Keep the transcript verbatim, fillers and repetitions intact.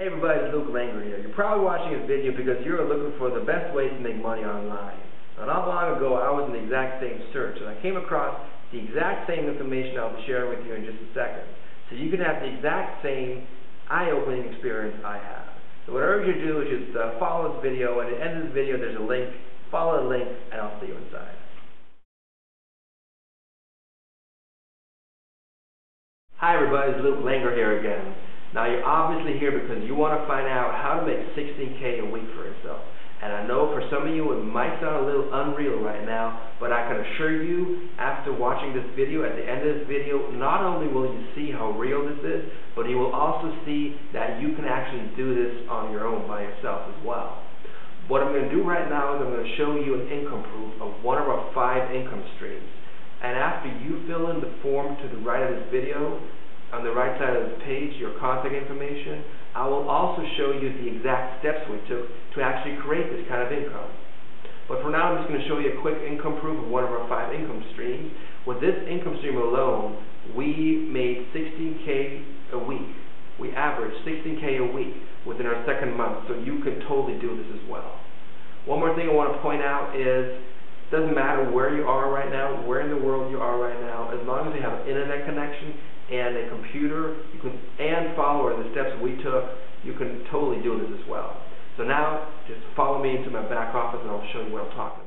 Hey everybody, it's Luke Langer here. You're probably watching this video because you're looking for the best ways to make money online. Now, not long ago, I was in the exact same search, and I came across the exact same information I'll be sharing with you in just a second. So you can have the exact same eye-opening experience I have. So what I urge you to do is just uh, follow this video, and at the end of this video, there's a link. Follow the link, and I'll see you inside. Hi everybody, it's Luke Langer here again. Now you're obviously here because you want to find out how to make sixteen K a week for yourself. And I know for some of you it might sound a little unreal right now, but I can assure you after watching this video, at the end of this video, not only will you see how real this is, but you will also see that you can actually do this on your own by yourself as well. What I'm going to do right now is I'm going to show you an income proof of one of our five income streams. And after you fill in the form to the right of this video, on the right side of this page, your contact information, I will also show you the exact steps we took to actually create this kind of income. But for now, I'm just going to show you a quick income proof of one of our five income streams. With this income stream alone, we made sixteen K a week. We averaged sixteen K a week within our second month, so you can totally do this as well. One more thing I want to point out is, it doesn't matter where you are right now, where in the world you are right now, as long as you have an internet connection and a computer, you can, and follow the steps we took, you can totally do this as well. So now, just follow me into my back office and I'll show you what I'm talking about.